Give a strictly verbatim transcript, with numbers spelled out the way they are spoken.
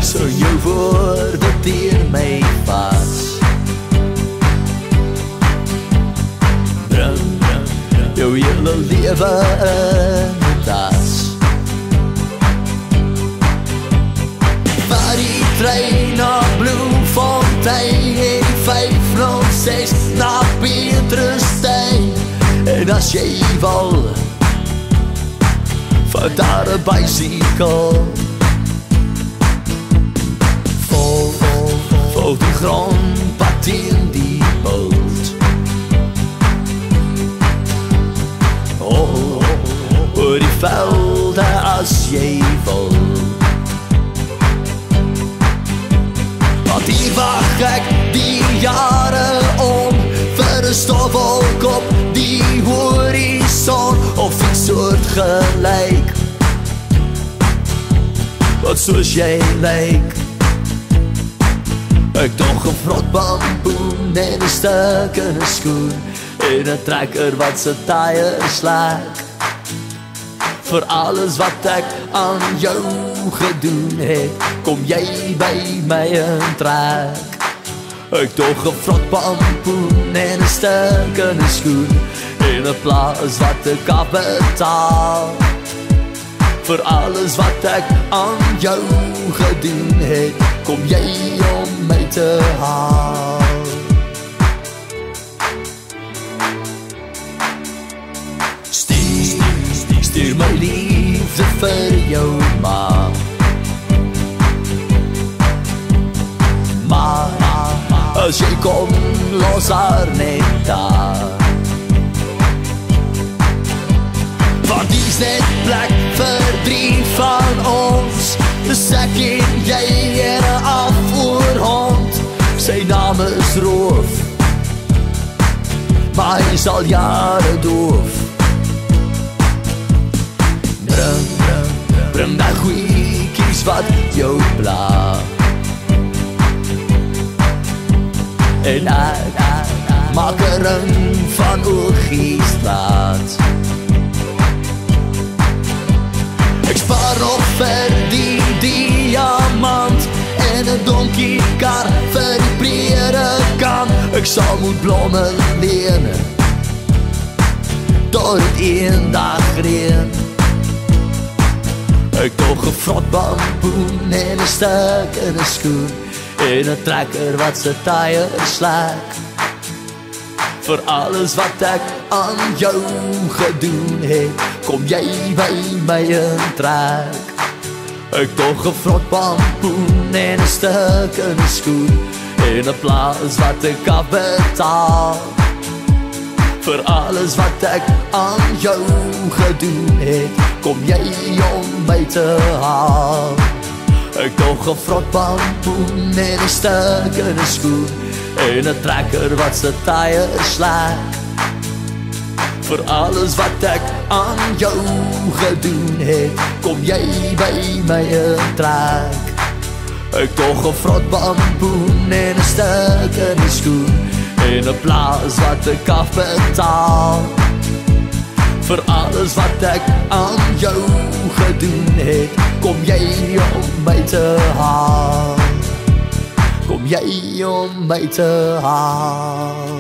so jou woorde teen my vas. Bring, bring, bring jou hele lewe in die tas. Waar die trein na Bloemfontein en die vyf nul ses na Pietersstein. En as jy wil, vat daar 'n bicycle. Vol, vol, vol die grondpad in die bult. Oh, oor die velde as jy wil. Want hier wag ek die jare om vir 'n stofwolk op die horison of iets soort gelyk wat soos jy lyk. Ek tog 'n vrot bamboen en 'n stuk in 'n skoen en 'n trekker wat sy tye slaak. Vir alles wat ek aan jou gedoen het, kom jy by my in trek. Ek tog 'n vrot bamboen en 'n stuk in 'n skoen en 'n plaas wat ek kapitaal. Vir alles wat ek aan jou gedoen het, kom jy om my te haal. Stuur, stuur my liefde vir jou ma. Ma, as jy kom, los haar net daar. Want die's net plek vir drie van ons. Dus ek en jy en 'n afvoerhond. Sy naam is Roof, maar hy is al jare doof. Bring, bring, bring die goeiekies wat jou pla. En ek maak 'n ring van Oogiestraat. Ek spaar nog vir die diamant en 'n donkie kar vir die predikant. Ek sal moet blomme leen tot het eendag reën. Ek tog 'n vrot bamboen en 'n stuk in 'n skoen en 'n trekker wat sy tye slaak. Vir alles wat ek aan jou gedoen het, kom jy by my in trek. Ek tog 'n vrot bamboen en 'n stuk in 'n skoen en 'n plaas wat ek kapitaal. Vir alles wat ek aan jou gedoen het, kom jy om my te haal. Ek tog 'n vrot bamboen en 'n stuk in 'n skoen en 'n trekker wat sy tye slaak. Vir alles wat ek aan jou gedoen het, kom jy by my in trek. Ek tog 'n vrot bamboen en 'n stuk in 'n skoen en 'n plaas wat ek afbetaal. Vir alles wat ek aan jou gedoen het, kom jy om my te haal. Kom jy om my te haal.